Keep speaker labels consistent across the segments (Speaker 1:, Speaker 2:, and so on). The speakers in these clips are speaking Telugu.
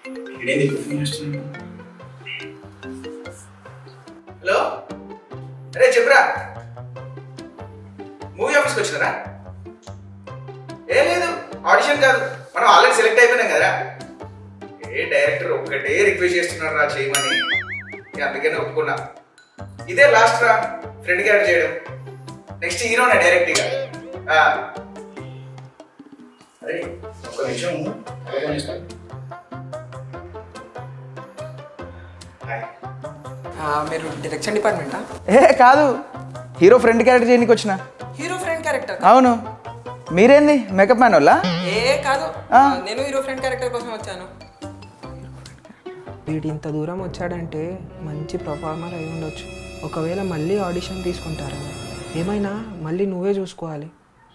Speaker 1: హలో, అరే చెప్పరా, మూవీ ఆఫీస్కి వచ్చినారా? ఏం లేదు, ఆడిషన్ కాదు, మనం ఆల్రెడీ సెలెక్ట్ అయిపోయినాం కదా. డైరెక్టర్ ఒక్కటే రిక్వెస్ట్ చేస్తున్నాడు రా చేయమని, అందుకని ఒప్పుకున్నా. ఇదే లాస్ట్ రా ఫ్రెండ్ క్యారెక్టర్ చేయడం. నెక్స్ట్ హీరోనే డైరెక్ట్ గా. అరే ఒక్క నిమిషం
Speaker 2: మీరు డైరెక్షన్ డిపార్ట్మెంటా?
Speaker 1: కాదు, హీరో ఫ్రెండ్ క్యారెక్టర్ చేయడానికి వచ్చిన.
Speaker 2: Hero friend character?
Speaker 1: అవును. మీరేంది మేకప్ మ్యాన్ వాళ్ళ?
Speaker 2: కాదు, నేను హీరో ఫ్రెండ్ క్యారెక్టర్ కోసం వచ్చాను. వీడు ఇంత దూరం వచ్చాడంటే మంచి పర్ఫార్మర్ అయి ఉండొచ్చు. ఒకవేళ మళ్ళీ ఆడిషన్ తీసుకుంటారా? ఏమైనా మళ్ళీ నువ్వే చూసుకోవాలి.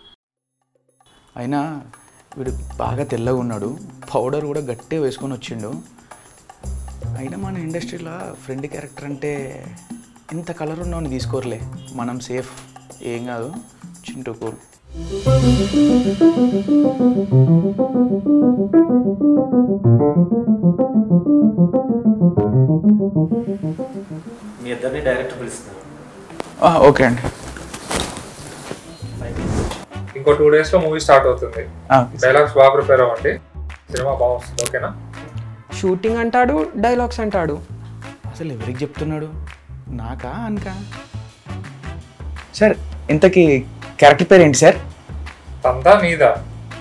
Speaker 1: అయినా వీడు బాగా తెల్లగా ఉన్నాడు, పౌడర్ కూడా గట్టిగా వేసుకొని వచ్చిండు. అయినా మన ఇండస్ట్రీలో ఫ్రెండ్ క్యారెక్టర్ అంటే ఇంత కలర్ ఉన్నామని తీసుకోరలే, మనం సేఫ్, ఏం కాదు. చింటూ కూల్.
Speaker 3: మీ ఇద్దరిని డైరెక్ట్ పిలుస్తున్నారు.
Speaker 1: ఓకే అండి.
Speaker 4: ఇంకో 2 days లో మూవీ స్టార్ట్ అవుతుంది. డైలాగ్స్ బాగా ప్రిపేర్ అవ్వండి, సినిమా బాగుంటుంది. ఓకేనా?
Speaker 2: షూటింగ్ అంటాడు, డైలాగ్స్ అంటాడు.
Speaker 1: అసలు ఎవరికి చెప్తున్నాడు, నాకా అనకా? సార్ ఇంతకీ క్యారెక్టర్ పేరు ఏంటి సార్?
Speaker 4: తందా నీదా?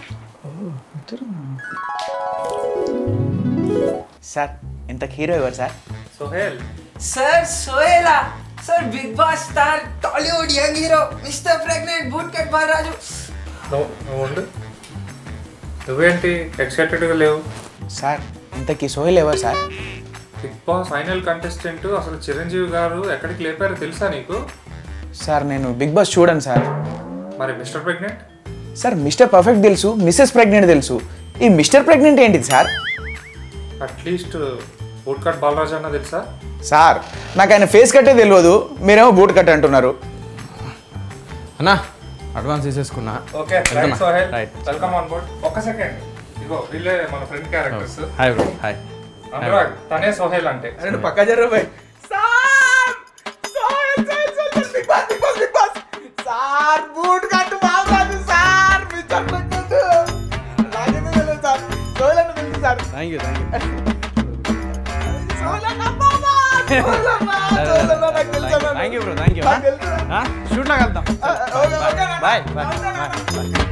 Speaker 1: సార్ ఇంతకు హీరో ఎవరు సార్?
Speaker 4: సోహెల్.
Speaker 2: సార్ సోహెలా? Sir Bigg Boss star, Tollywood young hero, Mister Pregnant, Boot Cut Balaraju.
Speaker 4: నువ్వు ఉండు, నువ్వేంటి ఎక్సైటెడ్గా లేవు?
Speaker 1: సార్ ఇంతకీ సోహెల్ ఎవరు sir?
Speaker 4: Bigg Boss final contestant. అసలు చిరంజీవి గారు ఎక్కడికి లేపారో తెలుసా నీకు?
Speaker 1: సార్ నేను బిగ్ బాస్ చూడను సార్.
Speaker 4: మరి Mister Pregnant?
Speaker 1: Sir Mister Perfect తెలుసు, మిస్సెస్ ప్రెగ్నెంట్ తెలుసు, ఈ మిస్టర్ ప్రెగ్నెంట్ ఏంటిది sir?
Speaker 4: At least Boot Cut Balaraju అన్న తెలుసా?
Speaker 1: సార్ నాకు ఆయన ఫేస్ కట్టే తెలియదు, మీరేమో బూట్ కట్ అంటున్నారు.
Speaker 3: అన్నా అడ్వాన్స్ తీసేసుకున్నా.
Speaker 4: Okay right Sohel, welcome on board. ఒక్క సెకండ్, ఇగో వీళ్ళే మన friend characters.
Speaker 3: Hi bro. Hi.
Speaker 4: Anurag, తనే సోహెల్ అంటే.
Speaker 1: అరే పక్కా జర్రా bye. Sir Sohel Bigg Boss Bigg Boss Bigg Boss. Sir Boot Cut Balaraju sir, Mister Pregnant నాకేనే తెలియదు సార్. సోహెల్ అన్న తెలుసు sir.
Speaker 3: Thank you thank you.
Speaker 1: Sohel అన్న బాబా, సోహెల్ అన్న నాకు తెలుసు.
Speaker 3: Thank you bro, thank you. Shoot లాగా వెళ్తాం. Bye bye bye.